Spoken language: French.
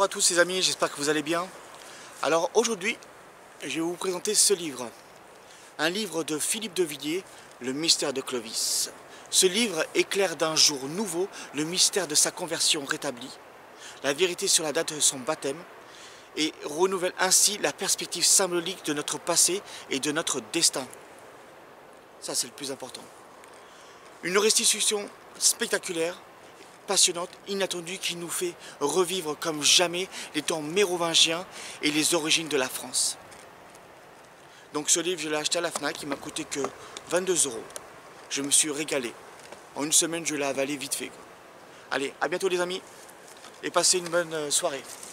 à tous les amis, j'espère que vous allez bien. Alors aujourd'hui, je vais vous présenter ce livre. Un livre de Philippe de Villiers, Le mystère de Clovis. Ce livre éclaire d'un jour nouveau le mystère de sa conversion rétablie, la vérité sur la date de son baptême, et renouvelle ainsi la perspective symbolique de notre passé et de notre destin. Ça, c'est le plus important. Une restitution spectaculaire, passionnante, inattendue, qui nous fait revivre comme jamais les temps mérovingiens et les origines de la France. Donc ce livre, je l'ai acheté à la FNAC, il m'a coûté que 22 €. Je me suis régalé. En une semaine, je l'ai avalé vite fait. Allez, à bientôt les amis, et passez une bonne soirée.